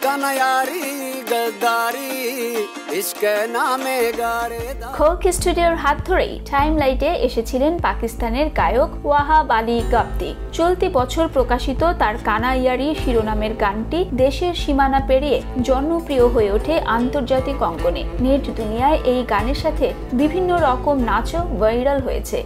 খোক স্টুডিওর হাত ধরেই টাইমলাইটে এসেছিলেন পাকিস্তানের গায়ক ওয়াহাব আলী গাপ্তি। চলতি বছর প্রকাশিত তার কানাইয়ারি শিরোনামের গানটি দেশের সীমানা পেরিয়ে জনপ্রিয় হয়ে ওঠে আন্তর্জাতিক অঙ্গনে। নেট দুনিয়ায় এই গানের সাথে বিভিন্ন রকম নাচও ভাইরাল হয়েছে।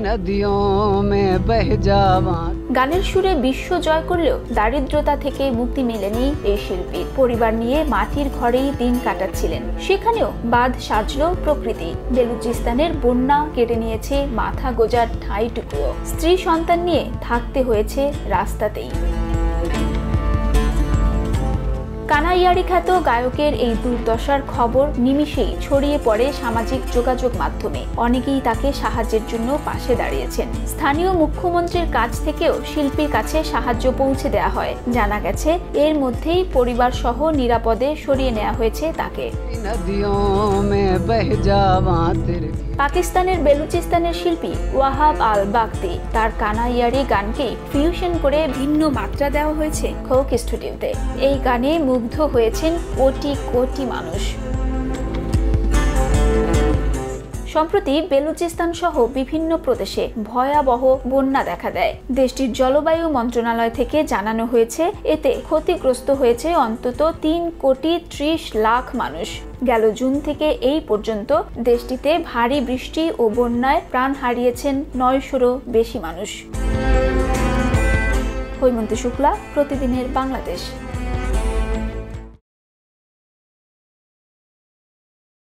গানের সুরে বিশ্ব জয় করলেও দারিদ্রতা থেকে মুক্তি মেলেনি এই শিল্পী। পরিবার নিয়ে মাটির ঘরেই দিন কাটাচ্ছিলেন, সেখানেও বাঁধ সাজল প্রকৃতি। বেলুচিস্তানের বন্যা কেটে নিয়েছে মাথা গোজার ঠাঁইটুকুও। স্ত্রী সন্তান নিয়ে থাকতে হয়েছে রাস্তাতেই। কানাইয়ারি খ্যাত গায়কের এই দুর্দশার খবর নিমিষেই ছড়িয়ে পড়ে সামাজিক যোগাযোগ মাধ্যমে। অনেকেই তাকে সাহায্যের জন্য পাশে দাঁড়িয়েছেন। স্থানীয় মুখ্যমন্ত্রীর কাছ থেকেও শিল্পীর কাছে সাহায্য পৌঁছে দেওয়া হয়। জানা গেছে এর মধ্যেই পরিবার সহ নিরাপদে সরিয়ে নেওয়া হয়েছে তাকে। পাকিস্তানের বেলুচিস্তানের শিল্পী ওয়াহাব আল বাগতি তার কানাইয়ারি গানকে ফিউশন করে ভিন্ন মাত্রা দেওয়া হয়েছে খোক স্টুডিওতে। এই গানে মুগ্ধ হয়েছেন কোটি কোটি মানুষ। সম্প্রতি বেলুচিস্তান সহ বিভিন্ন প্রদেশে ভয়াবহ বন্যা দেখা দেয়। দেশটির জলবায়ু মন্ত্রণালয় থেকে জানানো হয়েছে এতে ক্ষতিগ্রস্ত হয়েছে অন্তত 3,30,00,000 মানুষ। গেল জুন থেকে এই পর্যন্ত দেশটিতে ভারী বৃষ্টি ও বন্যায় প্রাণ হারিয়েছেন 900-রও বেশি মানুষ। হৈমন্তী শুক্লা, প্রতিদিনের বাংলাদেশ।